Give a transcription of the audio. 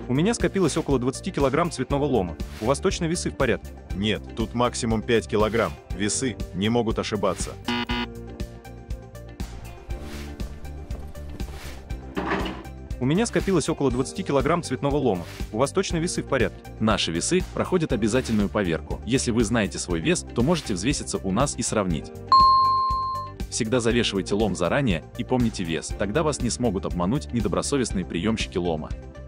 У меня скопилось около 20 килограмм цветного лома. У вас точно весы в порядке? Нет, тут максимум 5 килограмм. Весы не могут ошибаться. У меня скопилось около 20 килограмм цветного лома. У вас точно весы в порядке? Наши весы проходят обязательную поверку. Если вы знаете свой вес, то можете взвеситься у нас и сравнить. Всегда завешивайте лом заранее и помните вес, тогда вас не смогут обмануть недобросовестные приемщики лома.